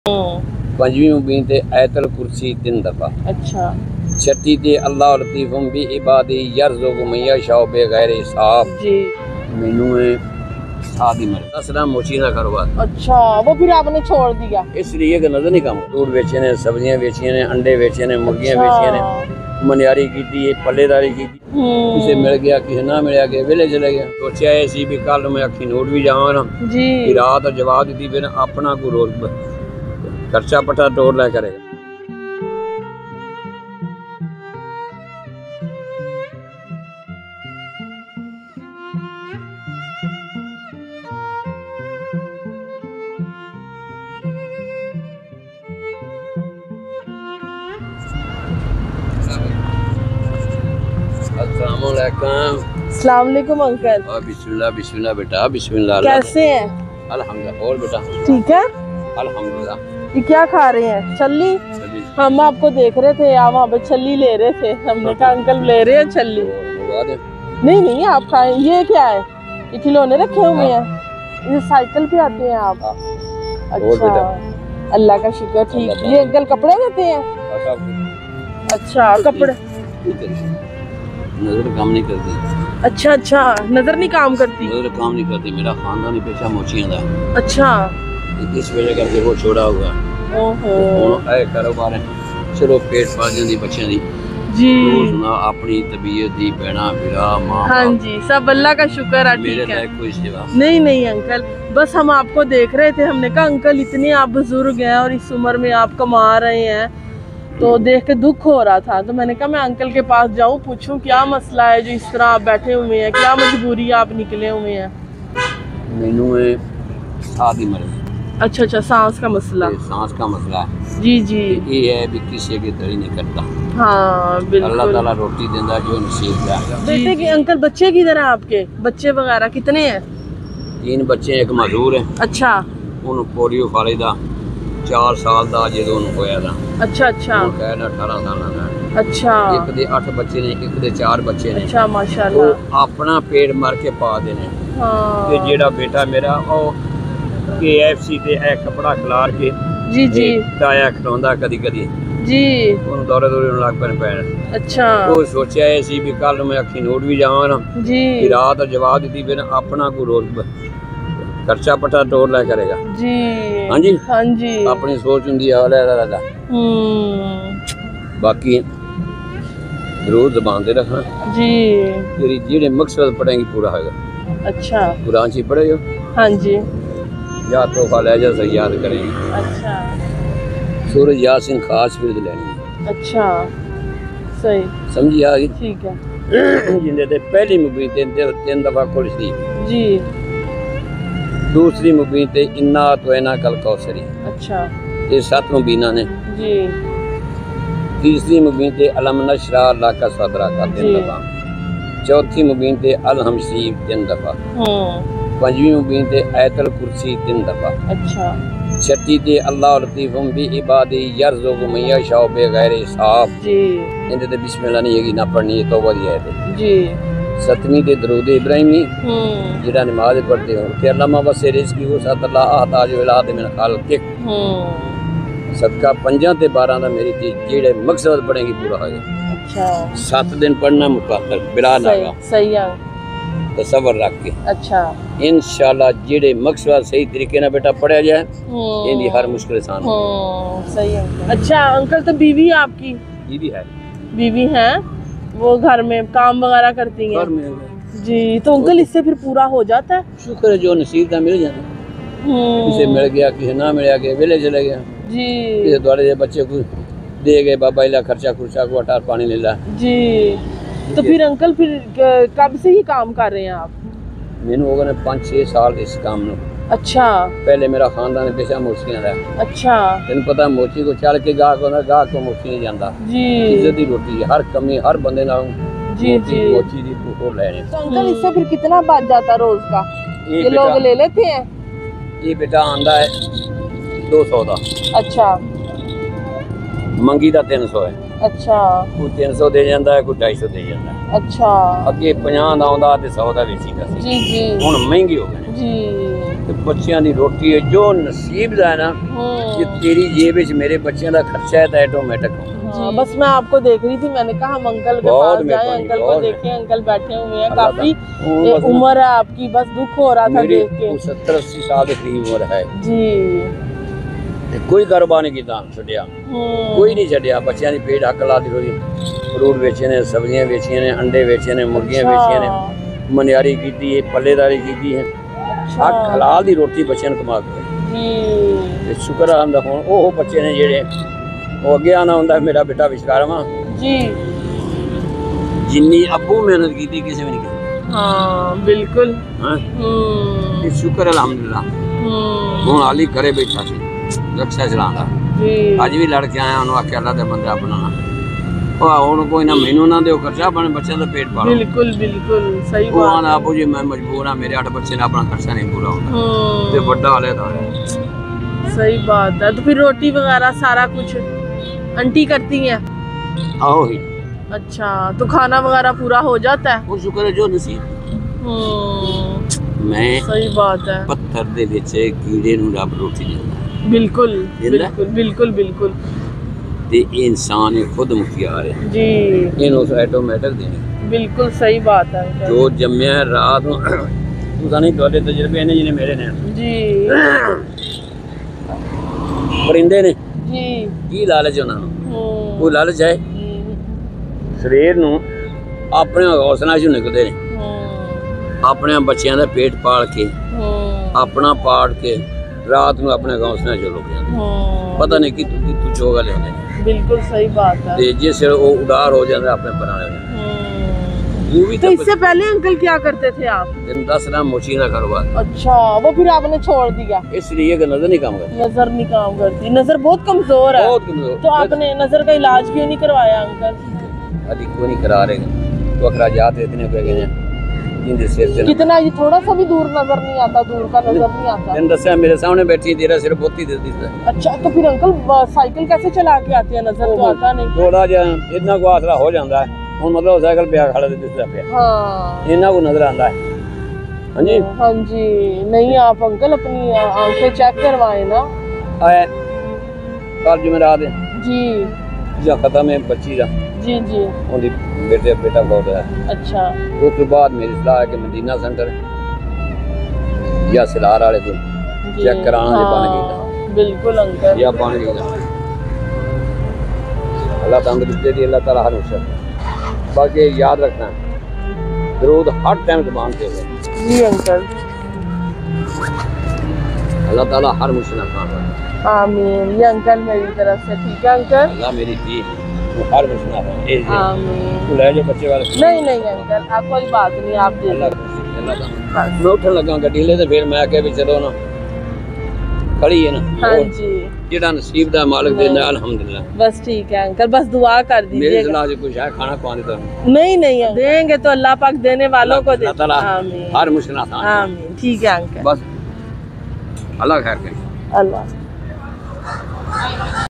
पंजवीं मुबीन ते आयतल कुर्सी 3 दफा। अच्छा। छठी ते अल्लाह लतीफुम बि इबादी यरज़ुक़ु मन यशाउ बगैर हिसाब जी। मेनू शादी मर असला मोची ना कारोबार। अच्छा, वो फिर आपने छोड़ दिया इसलिए कि नजर नहीं काम फ्रूट बेचे ने, सब्जियां बेची ने, अंडे बेचे ने, मुर्गियां अच्छा। बेची ने, मनियारी की, पल्लेदारी की, किसे मिल गया किसे ना मिल गया, वेले चले गया। सोचा ऐसी भी कल मैं अखी नोट भी जावा ना जी। रात जवाब दी फिर अपना को रोज खर्चा पटा तोड़ ला करेगा। अस्सलाम वालेकुम अंकल। बिस्मिल्लाह बिस्मिल्लाह बेटा बिस्मिल्लाह। कैसे हैं? अल्हम्दुलिल्लाह। और बेटा ठीक है अल्हम्दुलिल्लाह। ये क्या खा रहे हैं? छल्ली। हम आपको देख रहे थे, आप वहाँ पे छल्ली ले रहे थे, हमने कहा अंकल ले रहे हैं छल्ली। नहीं नहीं आप खाएं। ये क्या है? ये खिलौने रखे हुए हैं, ये साइकिल पे आते हैं आप? अच्छा, अल्लाह का शुक्र। ठीक। ये अंकल कपड़े देते हैं? अच्छा, कपड़े नजर काम नहीं करती। अच्छा अच्छा, नजर नहीं काम करती। नजर काम नहीं करती। मेरा खानदानी पेशा मोचियां दा। अच्छा, इस वजह करके वो छोड़ा हुआ। ओहो। ऐ कारोबार है, चलो पेट पाल जांदी बच्चों दी जी। सुना अपनी तबीयत दी भैणा बिरा मां। हाँ जी, सब अल्लाह का शुक्र है। मेरे ठीक है, कोई सेवा नहीं नहीं अंकल, बस हम आपको देख रहे थे, हमने कहा अंकल इतने आप बुजुर्ग हैं और इस उम्र में आप कमा रहे हैं, तो देख के दुख हो रहा था, तो मैंने कहा मैं अंकल के पास जाऊं, पूछूं क्या मसला है जो इस तरह आप बैठे हुए हैं, क्या मजबूरी आप निकले हुए हैं? मेनू शादी मर। अच्छा अच्छा, सांस का मसला। सांस का मसला है जी जी। ये है भी किसी की तरी नहीं करता। हाँ बिल्कुल। अल्लाह ताला रोटी देता जो नसीब का। बेटे के अंकल बच्चे किधर हैं आपके? बच्चे वगैरह कितने हैं? 3 बच्चे, एक मजदूर है। अच्छा। उन पोलियो खाली दा 4 साल दा जो होया था। अच्छा अच्छा। 18 साल का। अच्छा। एक दे 8 बच्चे ने, एक दे 4 बच्चे ने। अच्छा माशाल्लाह। तो अपना पेट मार के पा देने। हाँ। कि जेड़ा बेटा मेरा ओ KFC ते है कपड़ा खिलार के जी जी ताया खिलाਉਂਦਾ कदी कदी जी। उन दौरे लग पैन। अच्छा। तो सोचा ऐसी भी कल मैं अखी नोट भी जावा ना जी। रात जवाब दी फिर अपना को रोज खर्चा पटा तोड़ ला करेगा। जी हाँ जी हाँ जी। अपनी सोच होंगी है। बाकी रोज जबान दे रखना जी। तेरी जेड़े मकसद पढ़ेंगी पूरा होगा। अच्छा। कुरान ची पढ़े हो? हाँ जी। या तोहफा ले जा सही याद करेंगे। अच्छा। सूरज यासीन खास फिर लेनी। अच्छा सही समझी आ गई? ठीक है। जिंदे ते पहली मुबीन 3 दफा कुल शरीफ जी। दूसरी मुबीन ते इन्ना तो इना कल कौसरी। अच्छा। ये 7 मुबीना ने जी। तीसरी मुबीन ते अलम नशरा अल्लाह का सदरा का 3 दफा। चौथी मुबीन ते अल हमसी 3 दफा। पंजवीं मुबीन ते आयतल कुर्सी 3 दफा। अच्छा। छठी ते अल्लाह लतीफुम बि इबादी यरज़ुक़ु मन यशाउ बगैर हिसाब जी। इंदे ते बिस्मिल्लाह नहीं हैगी ना पढ़नी है, तौबा दी है जी। 7वीं ते दरूद इब्राहिमी जेड़ा नमाज पढ़ते हो ते अल्लामा वसे रिज़्क़ी वो सल्लल्लाहु अलैहि वसल्लम मिन खालिक सदका 5 ते 12 दा मेरी ती जेड़े मकसद पढ़ेंगी पूरा होगा। अच्छा। 7 दिन पढ़ना मुकद्दर बिला नागा। सही है। तसव्वुर रख के। अच्छा। इंशाल्लाह जेड़े मकसद सही तरीके ना बेटा पढ़ा जाए इनकी हर मुश्किल आसान हो। सही है। अच्छा अंकल, तो बीवी आपकी? बीवी है। बीवी है, वो घर में काम वगैरह करती हैं? घर में जी। तो अंकल इससे फिर पूरा हो जाता है? शुक्र है जो नसीब का मिल जाता। किसे मिल गया किसे ना मिल गया, वेले चले गया जी। किसे द्वारे बच्चे को दे गए बाबा इला खर्चा खुर्चा को अटार पानी ले ला जी। तो फिर अंकल फिर कब से ही काम कर रहे हैं आप? मैंने हो गए 5-6 साल इस काम में। अच्छा। पहले मेरा खानदान पेशा मोचियां दा। अच्छा। तेन पता मोची को चल के गाहक होना, गाहक को मोची नहीं जाता जी। इज्जत दी रोटी हर कमी हर बंदे ना जी जी मोची दी को लेने। तो अंकल इससे फिर कितना बच जाता रोज का? ये लोग ले लेते हैं? ये बेटा आंदा है 200 दा। अच्छा। मंगी दा 300 है। अच्छा ਕੋਈ 300 ਦੇ ਜਾਂਦਾ ਹੈ, ਕੋਈ 250 ਦੇ ਜਾਂਦਾ ਹੈ। अच्छा ਅੱਗੇ 50 ਦਾ ਆਉਂਦਾ ਤੇ 100 ਦਾ ਵੇਚੀਦਾ ਸੀ। जी जी ਹੁਣ ਮਹਿੰਗੇ ਹੋ ਗਏ ਨੇ जी ਤੇ ਬੱਚਿਆਂ ਦੀ ਰੋਟੀ ਹੈ ਜੋ ਨਸੀਬ ਦਾ ਹੈ ਨਾ, ਕਿ तेरी जेब ਵਿੱਚ ਮੇਰੇ ਬੱਚਿਆਂ ਦਾ ਖਰਚਾ ਹੈ ਤਾਂ ਆਟੋਮੈਟਿਕ हाँ, बस मैं आपको देख रही थी, मैंने कहा हम अंकल के बहुत पास जाएं, मेहरबानी, अंकल को बहुत देखें, अंकल बैठे हुए हैं, अल्लाह काफी बस ना- उम्र है आपकी, बस दुख हो रहा था मेरी देख के 70-80 ਸਾਲ ਦੇ ਕਰੀਬ ਉਮਰ ਹੈ जी। ਤੇ ਕੋਈ ਕਾਰੋਬਾਰ ਨਹੀਂ ਕੀਤਾ ਛੱਡਿਆ, ਕੋਈ ਨਹੀਂ ਛੱਡਿਆ। ਬੱਚਿਆਂ ਦੀ ਪੇਟ ਹੱਕ ਲਾ ਦੀ ਹੋਈ, ਫਰੂਟ ਵੇਚੇ ਨੇ, ਸਬਜ਼ੀਆਂ ਵੇਚੀਆਂ ਨੇ, ਅੰਡੇ ਵੇਚੇ ਨੇ, ਮੁਰਗੀਆਂ ਵੇਚੀਆਂ ਨੇ, ਮਨਿਆਰੀ ਕੀਤੀ ਹੈ, ਪੱਲੇਦਾਰੀ ਕੀਤੀ ਹੈ, ਹੱਕ ਹਲਾਲ ਦੀ ਰੋਟੀ ਬੱਚਿਆਂ ਨੂੰ ਕਮਾ ਕੇ ਤੇ ਸ਼ੁਕਰ ਆਂਦਾ। ਹੁਣ ਉਹ ਬੱਚੇ ਨੇ ਜਿਹੜੇ ਉਹ ਅੱਗੇ ਆਣਾ ਹੁੰਦਾ ਮੇਰਾ ਬੇਟਾ ਵਿਸ਼ਕਾਰਵਾ जी ਜਿੰਨੀ ਅੱਬੂ ਮਿਹਨਤ ਕੀਤੀ ਕਿਸੇ ਵੀ ਨਹੀਂ ਕੀਤੀ। हाँ बिल्कुल ਹਾਂ ਤੇ ਸ਼ੁਕਰ ਅਲਹਮਦੁਲਿਲਾ। ਹੁਣ ਹਾਲੀ ਘਰੇ ਬੈਠਾ ਸੀ ਰਕਸ਼ਾ ਚਲਾਉਂਦਾ, जी ਅੱਜ ਵੀ ਲੜ ਕੇ ਆਇਆ, ਉਹਨੂੰ ਆਖਿਆ ਅੱਲਾ ਦਾ ਬੰਦਾ ਬਣਾਉਣਾ। ਉਹ ਹੁਣ ਕੋਈ ਨਾ ਮੈਨੂੰ ਨਾ ਦਿਓ ਖਰਚਾ, ਆਪਣੇ ਬੱਚਿਆਂ ਦਾ ਪੇਟ ਪਾਲੋ। बिल्कुल बिल्कुल सही ਉਹ बात ਆਂਦਾ ਆਪੂ ਜੀ ਮੈਂ ਮਜਬੂਰ ਹਾਂ, ਮੇਰੇ 8 ਬੱਚੇ ਨੇ, ਆਪਣਾ ਖਰਚਾ ਨਹੀਂ ਪੂਰਾ ਹੁੰਦਾ ਤੇ ਵੱਡਾ ਹਾਲੇ ਦਾ सही बात है। तो फिर रोटी वगैरह सारा कुछ आंटी करती हैं? ਆਹੋ ਹੀ अच्छा, तो खाना वगैरह पूरा हो जाता है? ਉਹ ਸ਼ੁਕਰ ਹੈ ਜੋ ਨਸੀਬ। ਮੈਂ सही बात है, ਪੱਥਰ ਦੇ ਵਿੱਚ ਕੀੜੇ ਨੂੰ ਰੱਬ ਰੋਟੀ ਦਿੰਦਾ बिल्कुल जिंदा? बिल्कुल बिल्कुल बिल्कुल ਤੇ ਇਹ ਇਨਸਾਨ ਇਹ ਖੁਦ ਮੁਖਤਿਆਰ ਹੈ, जी ਇਹਨੂੰ ਆਟੋਮੈਟਿਕ ਦੇਣੀ। बिल्कुल सही बात है अंकल। ਜੋ ਜੰਮਿਆ ਰਾਤ ਨੂੰ ਪਤਾ ਨਹੀਂ ਤੁਹਾਡੇ ਤਜਰਬੇ ਨੇ ਜਿਹਨੇ ਮੇਰੇ ਨੇ। जी ਪਰਿੰਦੇ ਨੇ जी ਕੀ ਲਾਲਚ ਉਹਨਾਂ ਨੂੰ? ਕੋਈ ਲਾਲਚ ਹੈ? ਸਵੇਰ ਨੂੰ ਆਪਣੇ ਹੌਸਲਾ ਚੋਂ ਨਿਕਲਦੇ ਨੇ, ਆਪਣੇ ਬੱਚਿਆਂ ਦਾ ਪੇਟ ਪਾਲ ਕੇ, ਆਪਣਾ ਪਾੜ ਕੇ ਰਾਤ ਨੂੰ ਆਪਣੇ ਹੌਸਲਾ ਚੋਂ ਲੁਕ ਜਾਂਦੇ। ਪਤਾ ਨਹੀਂ ਕਿ ਤੂੰ ਚੋਗਾ ਲਿਆਉਂਦੇ ਨੇ। बिल्कुल सही बात है। ਤੇ ਜਿਸ ਵੇਲੇ ਉਹ ਉਡਾਰ ਹੋ ਜਾਂਦਾ ਆਪਣੇ ਪਰਾਲੇ ਨੂੰ वो भी तो इससे पहले अंकल क्या करते थे आप? दिन 10 ना मोची का कारोबार। अच्छा, वो फिर आपने छोड़ दिया? इसलिए कि नजर नहीं काम करती। नजर नहीं काम करती, नजर बहुत कमजोर है। बहुत कमजोर। तो आपने नजर का इलाज क्यों नहीं करवाया अंकल? अभी क्यों नहीं करा रहे? तो अखराजात इतने हो गए हैं जिनके सिर से कितना, ये थोड़ा सा भी दूर नजर नहीं आता, दूर का नजर नहीं आता। दिन दस मेरे सामने बैठी, तेरा सिर बहुत ही देती है। अच्छा, तो फिर अंकल साइकिल कैसे चला के आते हैं? नजर तो आता नहीं। थोड़ा जा इतना को आसरा हो जाता है। ਹੁਣ ਮਤਲਬ ਸਾਈਕਲ ਪਿਆ ਖੜਾ ਤੇ ਦਿਸਦਾ ਪਿਆ। हाँ ਇਹਨਾਂ ਕੋ ਨਜ਼ਰ ਆਂਦਾ ਹੈ। ਹਾਂਜੀ हाँ जी। नहीं, आप अंकल अपनी आंखें चेक करवाए ना। ਆਏ ਕੱਲ ਜੁਮੇਰਾਤ ਹੈ जी ਜਾਂ ਖਤਮ ਹੈ 25 ਦਾ, जी जी ਉਹਦੀ ਬੇਟਾ ਬਹੁਤ ਹੈ। अच्छा ਉਸ ਤੋਂ ਬਾਅਦ ਮੇਰੀ ਸਲਾਹ ਹੈ ਕਿ ਮਦੀਨਾ ਸੈਂਟਰ ਜਾਂ ਸਿਲਾਰ ਵਾਲੇ ਤੋਂ जी। चेक कराना जे बन गई हाँ, बिल्कुल अंकल। या बन गई अल्लाह तंदुरुस्ती दी, अल्लाह ताला हर मुश्किल। बाकी याद रखना दरूद हर टाइम ज़बान पे हो। जी अंकल। अल्लाह ताला हर मुश्किल आसान करे। आमीन। ये अंकल मेरी तरफ से, ठीक है अंकल? अल्लाह मेरी दी वो हर मुश्किल आसान। आमीन। तू ले जो बच्चे वाले। नहीं नहीं अंकल, आप कोई बात नहीं, आप दे दो। अल्लाह मैं उठन लगा गड्डी ले तो फिर मैं आके भी चलो ना खड़ी है ना। हाँ जी, जेड़ा नसीब दा मालिक दे नाल अल्हम्दुलिल्लाह। बस ठीक है अंकल, बस दुआ कर मेरी दीजिएगा। सलाह से कुछ है खाना पानी तो नहीं नहीं, देंगे तो अल्लाह पाक देने वालों को दे। अल्लाह ताला आमीन हर मुश्किल आसान। आमीन। ठीक है अंकल, बस अल्लाह खैर करे। अल्लाह।